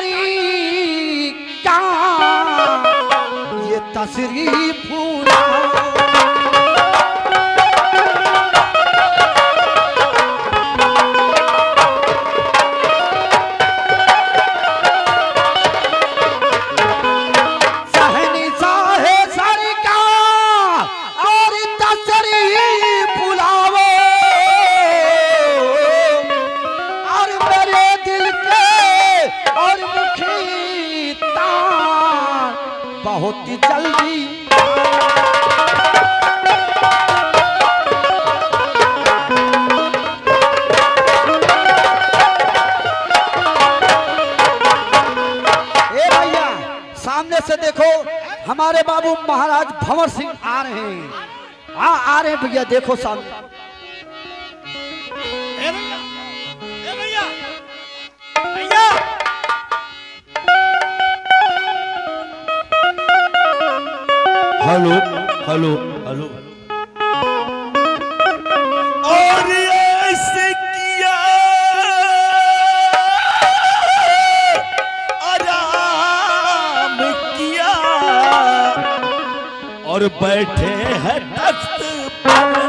तरीका ये तशरीफ बहुत जल्दी भैया सामने से देखो हमारे बाबू महाराज भंवर सिंह आ रहे हैं। हाँ आ रहे हैं भैया, देखो सामने। Hello hello hello. और ऐसे किया आराम किया और बैठे हैं तख्त पर।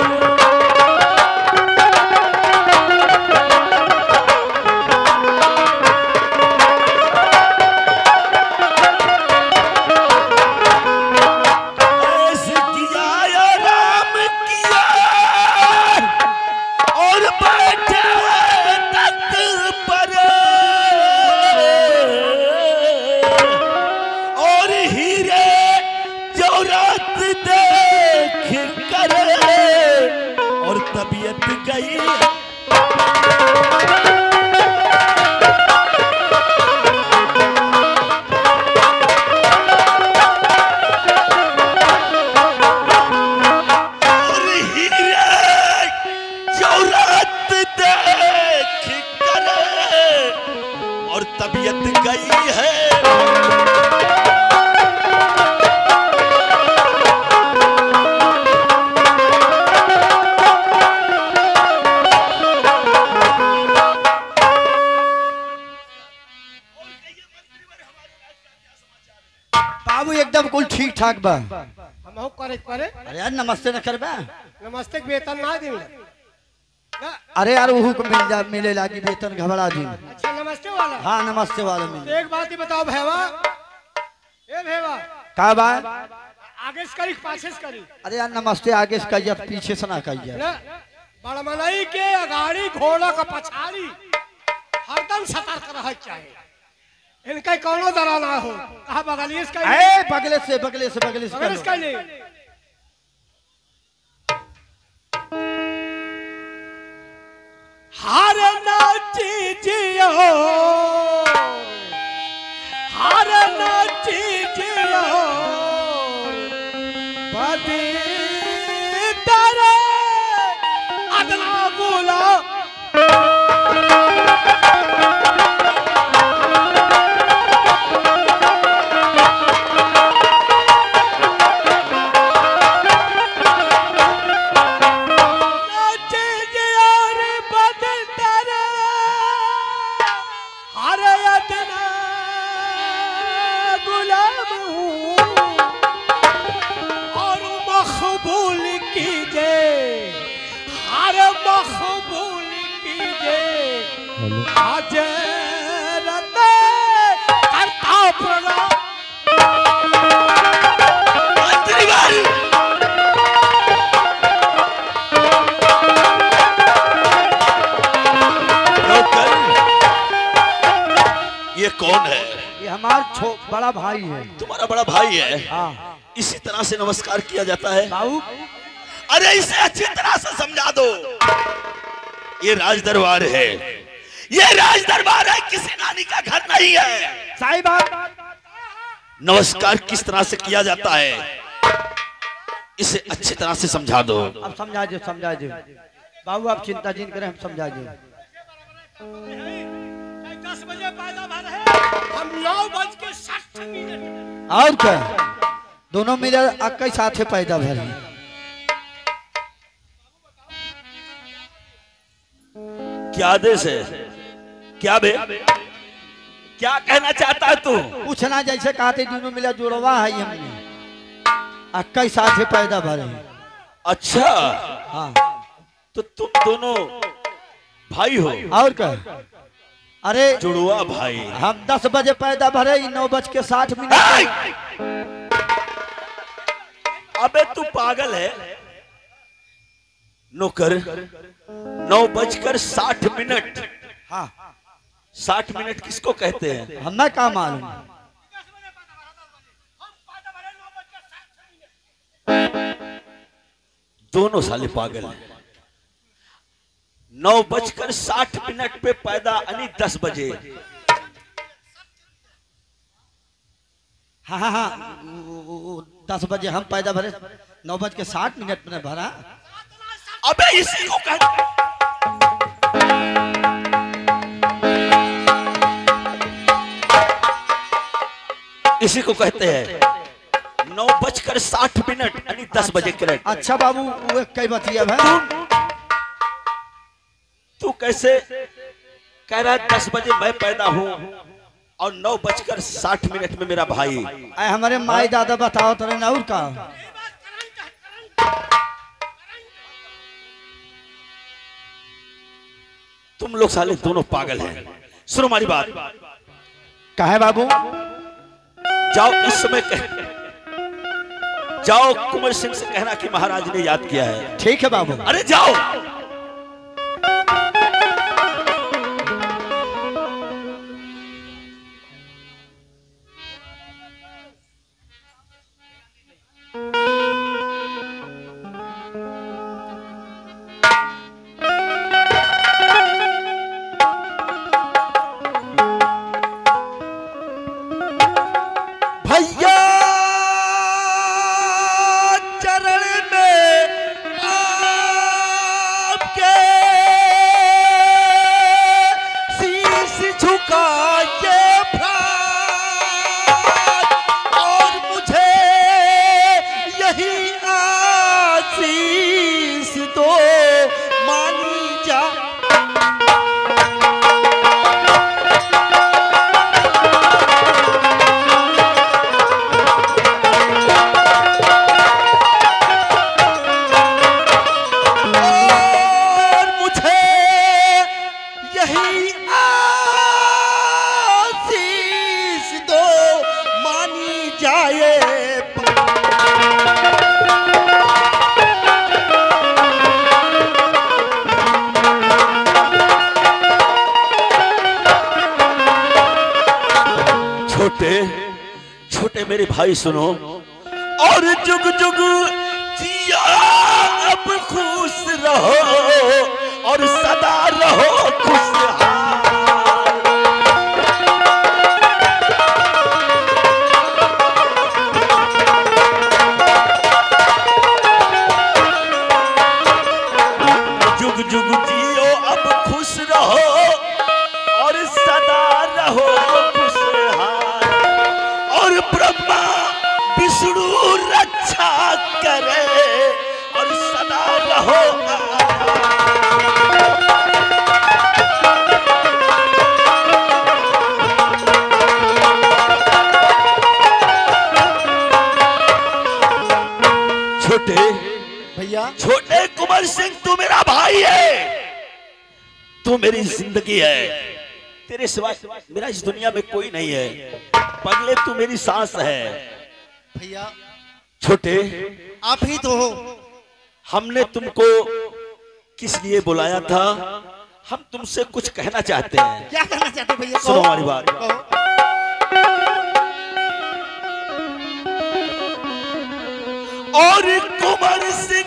तबीयत गई और हीरे जौरात देख कर और तबीयत गई है। बाबू एकदम कुल ठीक ठाक बा। हम हो करे करे। अरे यार नमस्ते न करबा। नमस्ते के वेतन ना दी। अरे यार वहू को मिले लागी वेतन घबरा दी। अच्छा नमस्ते वाला। हाँ नमस्ते वाला मिले। एक बात ही बताओ भैया, ए भैया का बात आगे से करी पाछे से करी। अरे यार नमस्ते आगे से कहिए पीछे से ना कहिए। बड़मनई के अगाड़ी घोड़ा का पछाड़ी हरदम सतर्क रह चाहिए। इनका कौनो दरा ना हो। कहा बगलिए से ए बगले से बगले से बगले से बगले से कर ले। हार ना चीजियो हार ना चीजियो बदी तारे अदना गुला ये कौन है? ये हमारा बड़ा भाई है। तुम्हारा बड़ा भाई है? हाँ। इसी तरह से नमस्कार किया जाता है बाबू? अरे इसे अच्छी तरह से समझा दो। ये राज दरबार है, ये राज दरबार है, किसी नानी का घर नहीं है। सही बात। नमस्कार किस तरह से किया जाता है इसे अच्छी तरह से समझा दो। अब समझा दो बाबू, आप चिंता जिन करें, हम समझा दो। 10 बजे पैदा भर है, हम 9:60 और क्या दोनों मिले अक्का साथे पैदा भर। क्या आदेश है? क्या बे? क्या कहना चाहता है तू? पूछना जैसे कहते दोनों मिला जुड़वा है हमने कई साथे पैदा भरे। अच्छा हाँ तो तुम दोनों भाई हो? और क्या? अरे जुड़वा भाई। हम 10 बजे पैदा भरे 9:60। अबे तू पागल है नौकर। 9:60। हाँ 60 मिनट किसको कहते हैं? हमें क्या मालूम। दोनों साले पागल हैं। 9:60 पे पैदा यानी 10 बजे। हाँ हाँ हाँ 10 बजे हम पैदा भरे 9:60 में भरा। अबे इसी को कहते इसी को कहते हैं 9:60 यानी 10 बजे करेक्ट। अच्छा बाबू वो कई बतिया है। तू कैसे कह रहा है 10 बजे मैं पैदा हूं और 9:60 में मेरा भाई? हमारे माई दादा बताओ तेरे ना और का। तुम लोग साले दोनों पागल हैं। सुनो हमारी बात। कहे बाबू? जाओ इस समय जाओ कुंवर सिंह से कहना कि महाराज ने याद किया है। ठीक है बाबू। अरे जाओ। छोटे मेरे भाई सुनो और जुग जुग जिया अब खुश रहो और सदा रहो खुशहाल। जुग जुग जियो अब खुश रहो और सदा रहो खुशहाल और ब्रह्मा विष्णु रक्षा करे और सदा रहो छोटे भैया। छोटे कुंवर सिंह तू मेरा भाई है, तू मेरी जिंदगी है, तेरे सिवाय मेरा इस दुनिया में कोई नहीं है। पगले तू मेरी सांस है। भैया छोटे आप ही तो हो। हमने तुमको किस लिए बुलाया था? हम तुमसे कुछ कहना चाहते हैं। क्या कहना चाहते भैया? सुनो हमारी बात। और कुंवर सिंह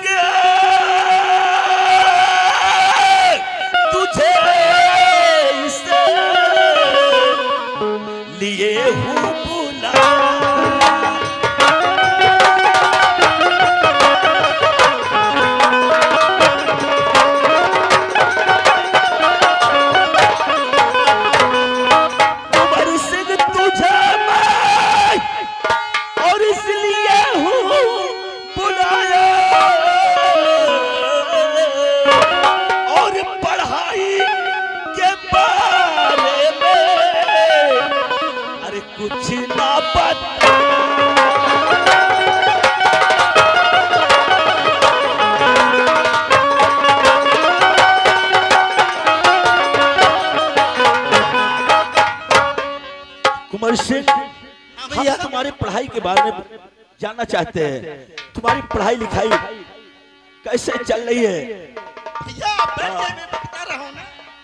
तुझे इसे लिए हूँ बुला। कुंवर सिंह तुझे मैं और इसलिए हूँ बुलाया और पढ़ाई के बारे में कुंवर सिंह, हम तुम्हारी पढ़ाई के बारे में जानना चाहते हैं। तुम्हारी पढ़ाई लिखाई कैसे चल रही है? भैया आप बैठ जाइए, मैं बता रहा हूँ ना।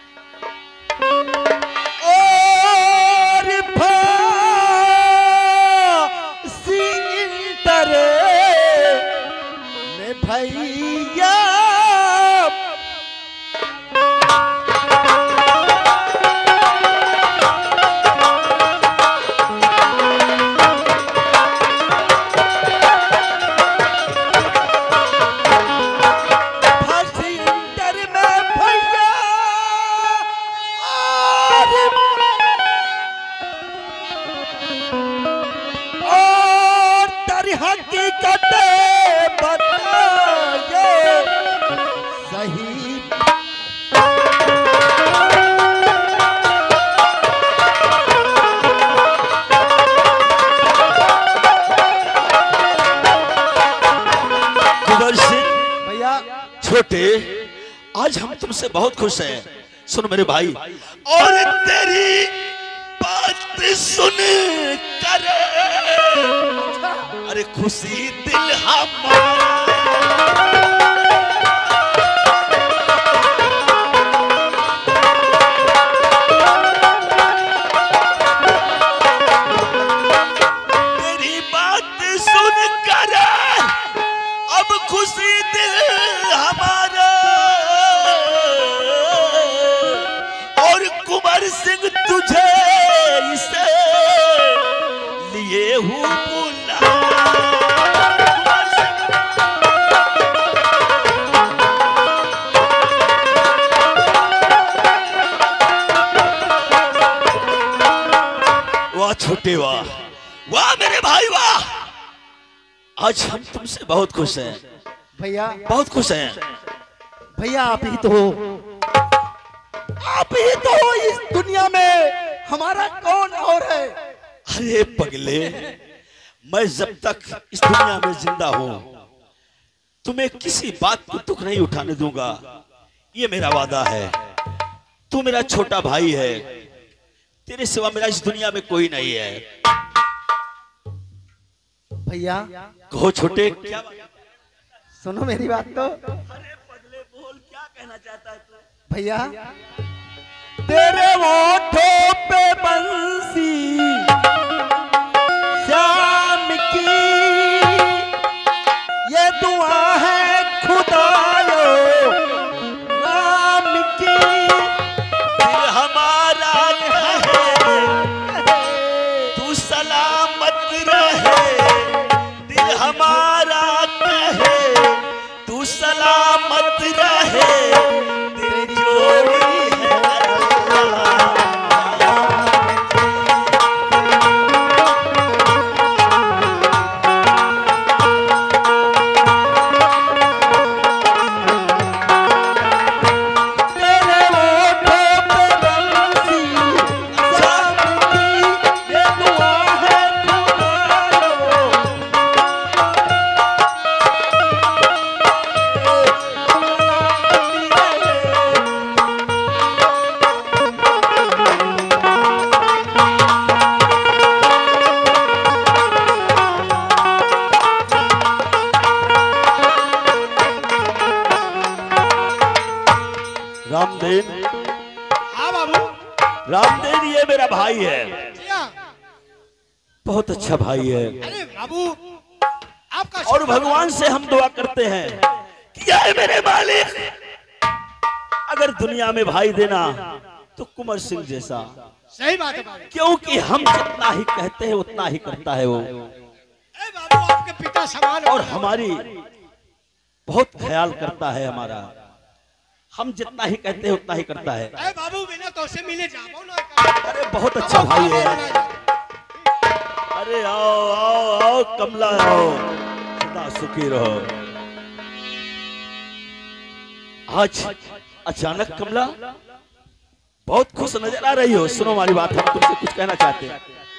भैया छोटे, आज हम तुमसे बहुत खुश हैं। सुन मेरे भाई, और तेरी बात सुन कर अरे खुशी दिल हमारा तेरी बात सुन कर अब खुशी दिल हमारा और कुंवर सिंह तुझे इसे लिए हूँ बुला। वाह छोटे, वाह वाह मेरे भाई, वाह। आज हम तुमसे बहुत खुश हैं भैया, बहुत खुश हैं भैया। आप ही तो हो, आप ही तो हो इस दुनिया में, हमारा कौन और है? अरे पगले, मैं जब तक इस दुनिया में जिंदा हूं तुम्हें किसी बात को दुख नहीं उठाने दूंगा, ये मेरा वादा है। तू मेरा छोटा भाई है, तेरे सिवा मेरा इस दुनिया में कोई नहीं है। भैया कहो छोटे, क्या सुनो मेरी बात तो। अरे पगले बोल, क्या कहना चाहता है तू? भैया तेरे होठों पे बंसी शाम की ये दुआ है खुदायो राम की। दिल हमारा कहे तू सलामत रहे, दिल हमारा कहे तू सलामत रहे, तेरी जोड़ी है रामदेव। हाँ बाबू। रामदेव ये मेरा भाई है, क्या? बहुत अच्छा भाई है। अरे बाबू आपका और भगवान से हम दुआ करते हैं कि ये मेरे मालिक अगर दुनिया में भाई देना तो कुंवर सिंह जैसा। सही बात है बाबू। क्योंकि हम जितना ही कहते हैं उतना ही करता है वो। अरे बाबू आपके पिता समान और हमारी बहुत ख्याल करता है हमारा, हम जितना ही कहते हैं उतना ही करता है। अरे बाबू बिना तो से मिले जाओ ना। अरे बहुत अच्छा भाई है। अरे आओ आओ आओ कमला, आओ, सदा सुखी रहो। आज अचानक कमला बहुत खुश नजर आ रही हो। सुनो हमारी बात, हम तुमसे कुछ कहना चाहते हैं।